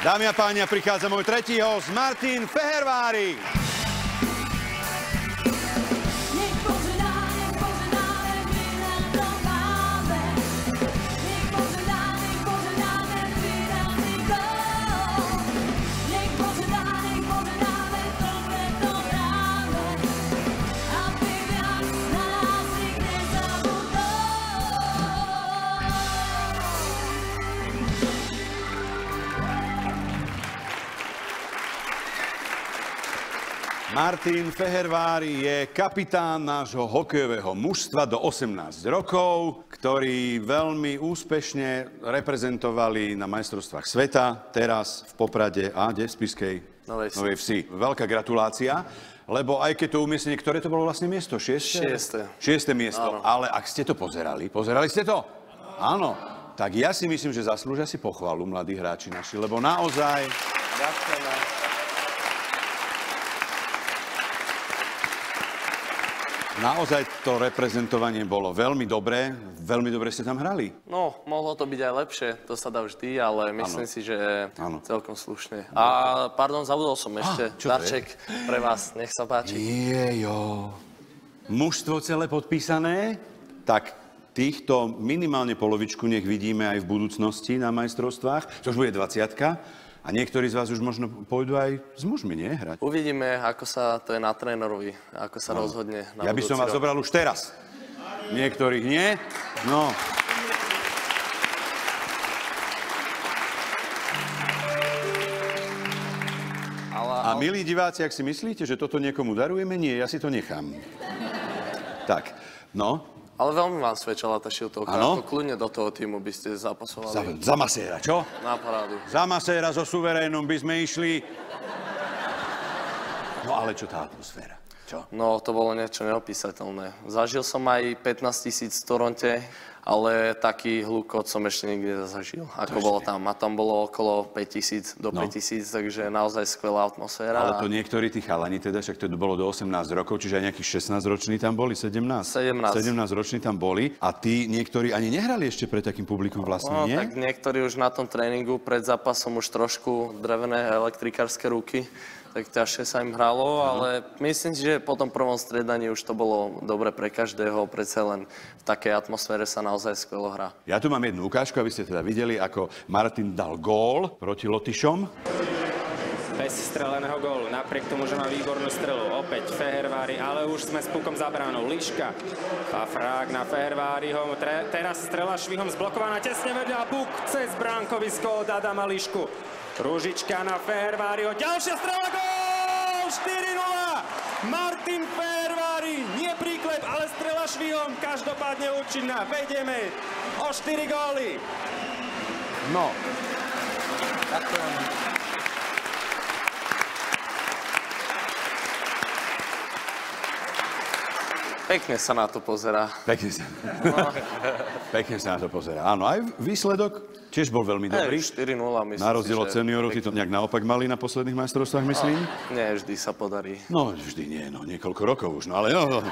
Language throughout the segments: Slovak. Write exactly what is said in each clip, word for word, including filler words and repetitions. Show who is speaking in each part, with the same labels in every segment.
Speaker 1: Dámy a páni, prichádza môj tretí host, Martin Fehervári. Martin Fehervári je kapitán nášho hokejového mužstva do osemnásť rokov, ktorí veľmi úspešne reprezentovali na majstrovstvách sveta, teraz v Poprade a kde v Spišskej
Speaker 2: Novej Vsi.
Speaker 1: Novej Vsi. Veľká gratulácia, lebo aj keď to umiestnenie, ktoré to bolo vlastne miesto? Šieste?
Speaker 2: Šieste.
Speaker 1: Šieste miesto,
Speaker 2: Áno.
Speaker 1: Ale ak ste to pozerali, pozerali ste to? Áno. Tak ja si myslím, že zaslúžia si pochvalu mladí hráči naši, lebo naozaj...
Speaker 2: Ďakujeme.
Speaker 1: Naozaj to reprezentovanie bolo veľmi dobré, veľmi dobre ste tam hrali.
Speaker 2: No, mohlo to byť aj lepšie, to sa dá vždy, ale myslím
Speaker 1: ano.
Speaker 2: si, že
Speaker 1: ano.
Speaker 2: celkom slušne. A pardon, zabudol som ešte
Speaker 1: ah,
Speaker 2: darček pre vás, nech sa páči.
Speaker 1: Jejo. Mužstvo celé podpísané, tak týchto minimálne polovičku nech vidíme aj v budúcnosti na majstrovstvách, čo už bude dvadsiatka. A niektorí z vás už možno pôjdu aj s mužmi, nie? Hrať.
Speaker 2: Uvidíme, ako sa to je na trénerovi, ako sa no. rozhodne na
Speaker 1: Ja by som vás
Speaker 2: rok.
Speaker 1: zobral už teraz. Niektorých nie. No.
Speaker 2: Ale...
Speaker 1: A milí diváci, ak si myslíte, že toto niekomu darujeme, nie, ja si to nechám. Tak, no.
Speaker 2: Ale veľmi vám svedčala tá šiltovka.
Speaker 1: Áno?
Speaker 2: Ako kľudne do toho týmu by ste zapasovali.
Speaker 1: Za, za maséra, čo?
Speaker 2: Na parádu.
Speaker 1: Za maséra so suverénom by sme išli. No ale čo tá atmosféra? Čo?
Speaker 2: No, to bolo niečo neopísateľné. Zažil som aj pätnásť tisíc v Toronte, ale taký hlukot som ešte nikdy nezažil, ako bolo tam. A tam bolo okolo päť tisíc do
Speaker 1: no.
Speaker 2: päť tisíc, takže naozaj skvelá atmosféra.
Speaker 1: Ale to niektorí tí chalani, teda, však to bolo do osemnásť rokov, čiže aj nejakých šestnásťroční tam boli, sedemnásť?
Speaker 2: sedemnásť.
Speaker 1: sedemnásťroční tam boli a tí niektorí ani nehrali ešte pred takým publikum vlastne,
Speaker 2: no,
Speaker 1: nie?
Speaker 2: tak niektorí už na tom tréningu pred zápasom už trošku drevené elektrikárske ruky. Tak ťažšie sa im hralo, ale myslím si, že po tom prvom striedaní už to bolo dobre pre každého, predsa len v takej atmosfére sa naozaj skvelo hrá.
Speaker 1: Ja tu mám jednu ukážku, aby ste teda videli, ako Martin dal gól proti Lotyšom.
Speaker 3: Bez streleného gólu, napriek tomu, že má výbornú strelu. Opäť Fehervári, ale už sme s pukom za bránou. Liška, Fafrák na Feherváriho. Tre, teraz strela švihom zblokovaná tesne vedľa. Puk cez bránkovisko od Adama Lišku. Rúžička na Feherváriho. Ďalšia strela, gól! štyri nula! Martin Fehervári, nie príklep, ale strela švihom. Každopádne účinná. Vedieme o štyri góly.
Speaker 1: No.
Speaker 2: Ďakujem. Pekne sa na to pozerá.
Speaker 1: Pekne sa, no. Pekne sa na to pozerá. Áno, aj výsledok tiež bol veľmi dobrý.
Speaker 2: štyri nula, myslím.
Speaker 1: Na rozdiel od seniorov, tí to nejak naopak mali na posledných majstrovstvách, myslím.
Speaker 2: No, nie, vždy sa podarí.
Speaker 1: No, vždy nie, no, niekoľko rokov už, no, ale no. no.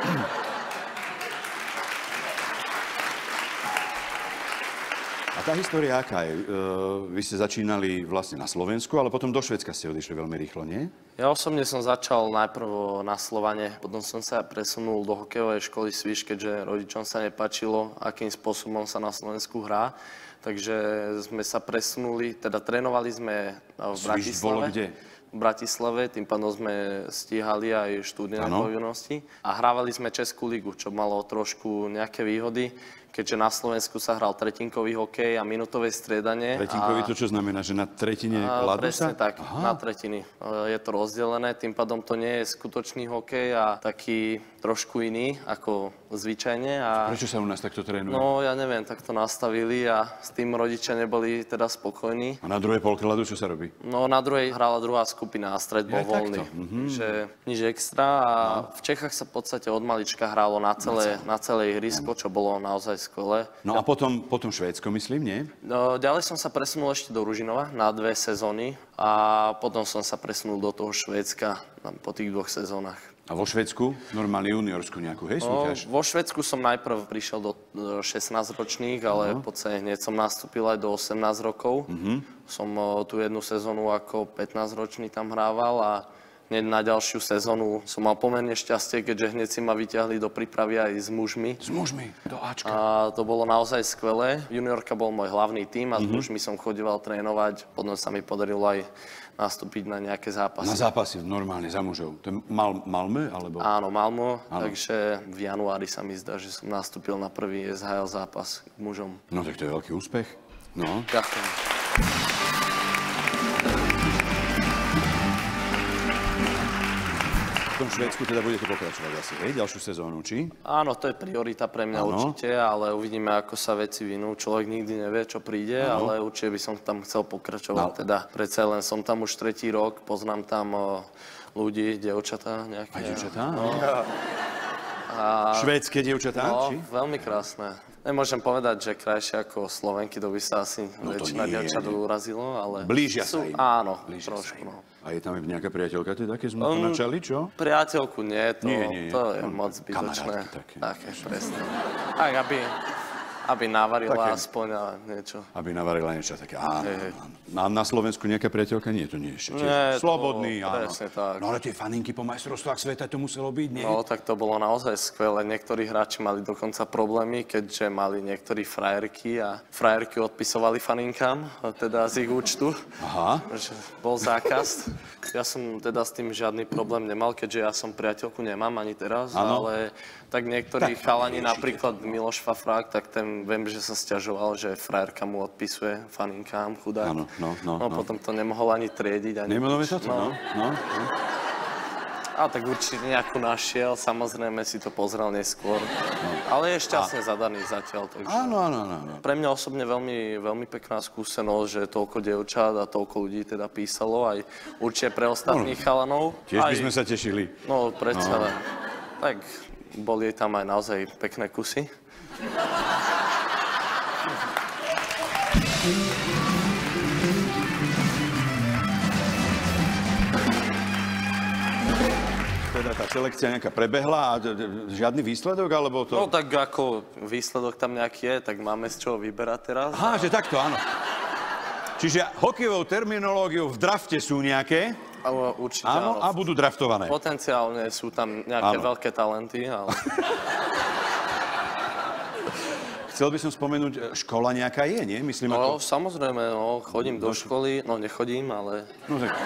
Speaker 1: A tá história aká je? Vy ste začínali vlastne na Slovensku, ale potom do Švédska ste odišli veľmi rýchlo, nie?
Speaker 2: Ja osobne som začal najprv na Slovane, potom som sa presunul do hokejovej školy Sviš, keďže rodičom sa nepáčilo, akým spôsobom sa na Slovensku hrá. Takže sme sa presunuli, teda trénovali sme v Bratislave.
Speaker 1: Sviš bolo kde?
Speaker 2: V Bratislave, tým pádom sme stíhali aj študijné povinnosti. A hrávali sme Českú ligu, čo malo trošku nejaké výhody, keďže na Slovensku sa hral tretinkový hokej a minutové striedanie.
Speaker 1: Tretinkový to čo znamená, že na tretine ľadu sa?
Speaker 2: Presne tak, Aha. na tretiny. Je to rozdelené, tým pádom to nie je skutočný hokej a taký trošku iný ako zvyčajne. A
Speaker 1: prečo sa u nás takto trénuje?
Speaker 2: no, ja neviem, tak to nastavili a s tým rodičia neboli teda spokojní.
Speaker 1: A na druhej polke ľadu čo sa robí?
Speaker 2: No, na druhej hrala druhá skupina a stred bol
Speaker 1: Je
Speaker 2: voľný.
Speaker 1: Mm-hmm.
Speaker 2: Takže nič extra a no. v Čechách sa v podstate od malička hrálo na celé, na celé ihrisko, čo bolo naozaj skvelé.
Speaker 1: No a potom, potom Švédsko, myslím, nie?
Speaker 2: No, ďalej som sa presunul ešte do Ružinova na dve sezóny a potom som sa presunul do toho Švédska po tých dvoch sezónach.
Speaker 1: A vo Švédsku? Normálne juniorskú nejakú, hej, súťaž?
Speaker 2: No, vo Švédsku som najprv prišiel do šestnásťročných, ale v podstate hneď som nastúpil aj do osemnásť rokov. Uh-huh. Som o, tú jednu sezónu ako pätnásťročný tam hrával a hneď na ďalšiu sezónu som mal pomerne šťastie, keďže hneď si ma vyťahli do prípravy aj s mužmi.
Speaker 1: S mužmi, do Ačka.
Speaker 2: A to bolo naozaj skvelé. Juniorka bol môj hlavný tím a s mm-hmm. mužmi som chodieval trénovať. Potom sa mi podarilo aj nastúpiť na nejaké zápasy.
Speaker 1: Na zápasy normálne za mužov. To je Mal- Malmö? Alebo...
Speaker 2: Áno, Malmö. Áno. Takže v januári sa mi zdá, že som nastúpil na prvý es há el zápas k mužom.
Speaker 1: No tak to je veľký úspech. No.
Speaker 2: Ďakujem.
Speaker 1: V tom Švédsku teda budete pokračovať asi, hej? Ďalšiu sezónu, či?
Speaker 2: Áno, to je priorita pre mňa ano. určite, ale uvidíme, ako sa veci vinú. Človek nikdy nevie, čo príde, ano. ale určite by som tam chcel pokračovať. No. Teda predsa len som tam už tretí rok, poznám tam o, ľudí, dievčatá nejaké.
Speaker 1: A dievčatá?
Speaker 2: No.
Speaker 1: A... Švédske dievčatá,
Speaker 2: no,
Speaker 1: či?
Speaker 2: veľmi krásne. Nemôžem povedať, že krajšie ako Slovenky, to by sa asi no väčšina dievčat urazilo, ale...
Speaker 1: Blížia
Speaker 2: sú,
Speaker 1: sa im.
Speaker 2: Áno,
Speaker 1: Blížia
Speaker 2: trošku, no.
Speaker 1: A je tam nejaká priateľka, to je také sme um, načali, čo?
Speaker 2: Priateľku nie, to,
Speaker 1: nie, nie,
Speaker 2: to je
Speaker 1: no,
Speaker 2: moc zbytočné.
Speaker 1: Také.
Speaker 2: Také, presne. Tak, aby, aby navarila také, aspoň a niečo.
Speaker 1: Aby navarila niečo také, áno,
Speaker 2: hey,
Speaker 1: áno. Na, na Slovensku nejaká priateľka? Nie, to nie ešte.
Speaker 2: Nie,
Speaker 1: slobodný,
Speaker 2: to,
Speaker 1: áno.
Speaker 2: Presne tak.
Speaker 1: No ale tie faninky po majstrovstvách sveta to muselo byť, nie?
Speaker 2: No, tak to bolo naozaj skvelé. Niektorí hráči mali dokonca problémy, keďže mali niektorí frajerky a frajerky odpisovali faninkám, teda z ich účtu.
Speaker 1: Aha.
Speaker 2: Že bol zákaz. Ja som teda s tým žiadny problém nemal, keďže ja som priateľku nemám ani teraz, ano. ale tak niektorí tak, chalani, napríklad Miloš Fafrák, tak ten viem, že sa sťažoval, že frajerka mu odpisuje faninkám, chudák.
Speaker 1: Áno, no, no,
Speaker 2: no,
Speaker 1: no.
Speaker 2: Potom to nemohol ani triediť. Ani
Speaker 1: Nemenujeme toto, no. no, no.
Speaker 2: A tak určite nejakú našiel, samozrejme si to pozrel neskôr. No. Ale je šťastne a... zadaný zatiaľ. Takže...
Speaker 1: Áno, áno, áno.
Speaker 2: Pre mňa osobne veľmi, veľmi pekná skúsenosť, že toľko dievčat a toľko ľudí teda písalo, aj určite pre ostatných no. chalanov.
Speaker 1: Tiež
Speaker 2: aj...
Speaker 1: by sme sa tešili.
Speaker 2: No, predsa
Speaker 1: no.
Speaker 2: len. Tak boli tam aj naozaj pekné kusy.
Speaker 1: Teda tá selekcia nejaká prebehla a žiadny výsledok, alebo to...
Speaker 2: No tak ako výsledok tam nejaký je, tak máme z čoho vyberať teraz.
Speaker 1: Aha, a... že takto, áno. Čiže hokejovou terminológiou v drafte sú nejaké...
Speaker 2: Ale určite
Speaker 1: áno. Áno, a budú draftované.
Speaker 2: Potenciálne sú tam nejaké áno. veľké talenty, ale...
Speaker 1: Chcel by som spomenúť, škola nejaká je, nie? Myslím,
Speaker 2: no,
Speaker 1: ako...
Speaker 2: samozrejme, no, chodím do školy, no nechodím, ale... No tak...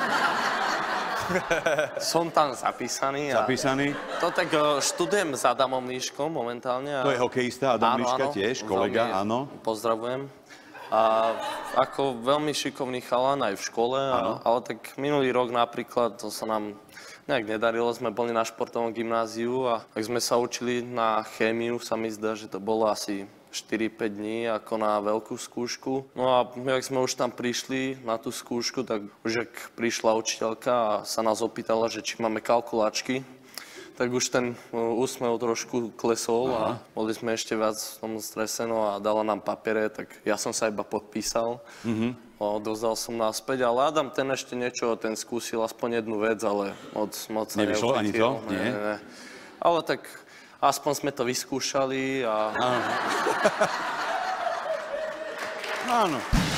Speaker 2: Som tam zapísaný.
Speaker 1: Zapísaný?
Speaker 2: A... To tak študujem s Adamom Líškom momentálne. A...
Speaker 1: To je hokejista, Adam áno, Líška áno, tiež, kolega, áno.
Speaker 2: Pozdravujem. A ako veľmi šikovný chalan aj v škole, a, ale tak minulý rok napríklad, to sa nám nejak nedarilo, sme boli na športovom gymnáziu a tak sme sa učili na chémiu, sa mi zdá, že to bolo asi štyri päť dní ako na veľkú skúšku. No a jak sme už tam prišli na tú skúšku, tak už ak prišla učiteľka a sa nás opýtala, že či máme kalkulačky, tak už ten úsmev trošku klesol. Aha. A boli sme ešte viac v tom strese, no a dala nám papiere, tak ja som sa iba podpísal. Mhm. Dozdal som naspäť, ale Adam ten ešte niečo, ten skúsil aspoň jednu vec, ale moc, moc sa
Speaker 1: nevyšlo ani to?
Speaker 2: Ne, Nie? Ne, ne. Ale tak aspoň sme to vyskúšali a...
Speaker 1: Áno. Áno.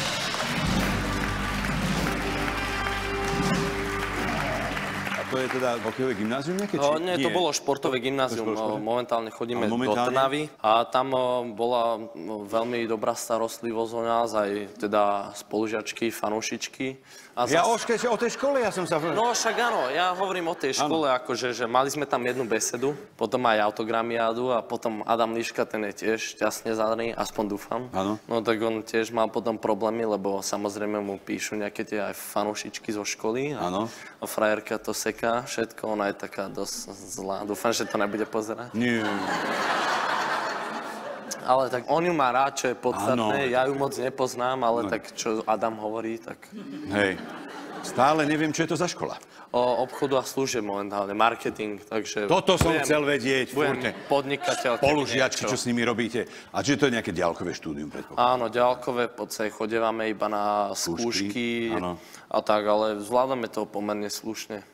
Speaker 1: To je teda hokejové gymnázium nejaké?
Speaker 2: No, nie, nie, to bolo športové gymnázium. No, momentálne chodíme momentálne? do Trnavy. A tam bola veľmi dobrá starostlivosť o nás, aj teda spolužiačky, fanúšičky. A
Speaker 1: ja
Speaker 2: zas...
Speaker 1: oške, o tej škole ja som sa...
Speaker 2: No však áno, ja hovorím o tej škole, ano. akože, že mali sme tam jednu besedu, potom aj autogramiádu a potom Adam Líška, ten je tiež šťastne zadaný, aspoň dúfam.
Speaker 1: Ano.
Speaker 2: No tak on tiež mal potom problémy, lebo samozrejme mu píšu nejaké tie aj fanúšičky zo školy. A, a frajerka to seká všetko, ona je taká dosť zlá. Dúfam, že to nebude pozerať.
Speaker 1: Nie.
Speaker 2: Ale tak on ju má rád, čo je podstatné.
Speaker 1: Áno.
Speaker 2: Ja ju moc nepoznám, ale no. tak čo Adam hovorí, tak...
Speaker 1: Hej, stále neviem, čo je to za škola.
Speaker 2: O obchodu a služieb momentálne, marketing, takže...
Speaker 1: Toto som
Speaker 2: budem,
Speaker 1: chcel vedieť.
Speaker 2: Budem
Speaker 1: furte.
Speaker 2: podnikateľ.
Speaker 1: Spolužiačky, čo s nimi robíte. A či je to nejaké ďalkové štúdium, predpokladám?
Speaker 2: Áno, ďalkové, v podstate chodievame iba na skúšky,
Speaker 1: skúšky
Speaker 2: a tak, ale zvládame to pomerne slušne.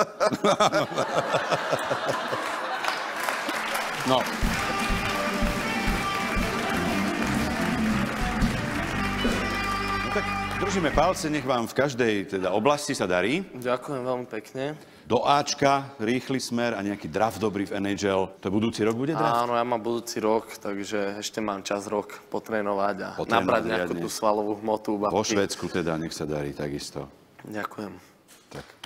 Speaker 1: No. Tak držíme palce, nech vám v každej teda oblasti sa darí.
Speaker 2: Ďakujem veľmi pekne.
Speaker 1: Do Ačka, rýchly smer a nejaký draft dobrý v en há el. To budúci rok bude draft?
Speaker 2: Áno, ja mám budúci rok, takže ešte mám čas rok potrénovať a
Speaker 1: Potrénovať
Speaker 2: nabrať nejakú
Speaker 1: riadne.
Speaker 2: tú svalovú hmotu.
Speaker 1: Po Švédsku teda, nech sa darí takisto.
Speaker 2: Ďakujem.
Speaker 1: Tak.